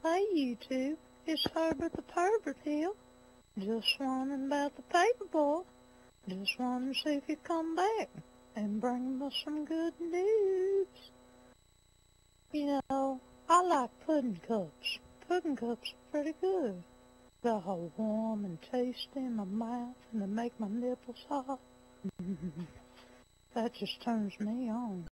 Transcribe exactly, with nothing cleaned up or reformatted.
Hey, YouTube, it's Herbert the pervert here. Just wondering about the paper boy. Just wanting to see if he'd come back and bring us some good news. You know, I like pudding cups. Pudding cups are pretty good. They're all warm and tasty in my mouth and they make my nipples hot. That just turns me on.